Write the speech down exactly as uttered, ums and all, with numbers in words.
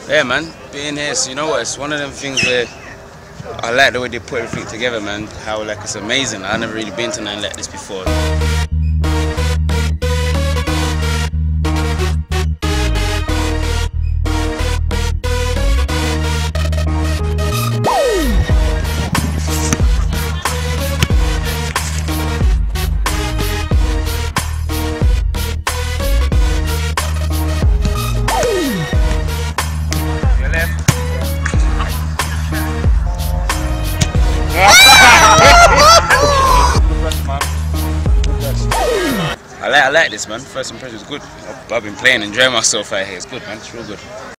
Yeah, man, being here, so you know what, it's one of them things where I like the way they put everything together, man. How, like, it's amazing. I've never really been to nothing like this before. I like, I like this, man. First impression is good. I've, I've been playing, enjoying myself out here. It's good, man. It's real good.